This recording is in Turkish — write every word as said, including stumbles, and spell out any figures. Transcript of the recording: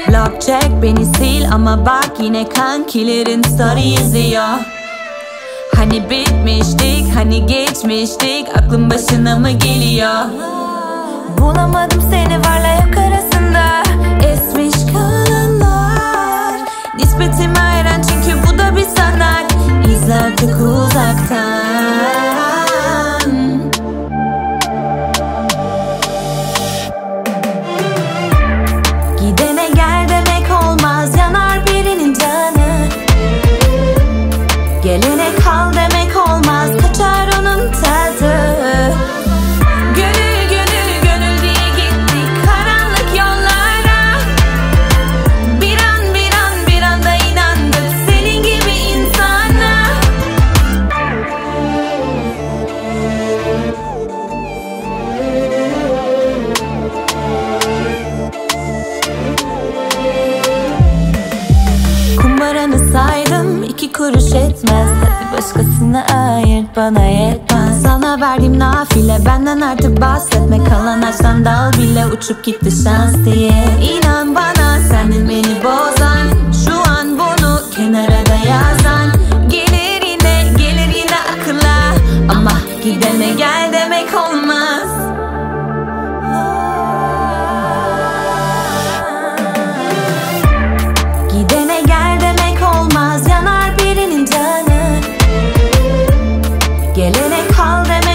Block check beni sil ama bak yine kankilerin story izliyor. Hani bitmiştik, hani geçmiştik, aklım başına mı geliyor? Bulamadım seni varla yok arasında, esmiş kalanlar. Nispetimi hayran çünkü bu da bir sanat, İzle artık uzaktan. Gidene gel demek olmaz, yanar birinin canı. Gelene kal demek olmaz, kaçar onun tadı. Gönül gönül gönül diye gittik karanlık yollara. Bir an bir an bir anda inandık senin gibi insana. Kumbaranı saydım, iki kuruş etmez. Hadi başkasına ayırt, bana yetmez. Sana verdiğim nafile, benden artık bahsetme. Kalan ağaçtan dal bile uçup gitti şans diye. İnan bana sendin beni bozan, şu an bunu kenara da yazan. Gelir yine gelir yine akılla, ama gidene gel demek olmaz. Gidene gel demek olmaz, yanar birinin canı. Gelene kal demek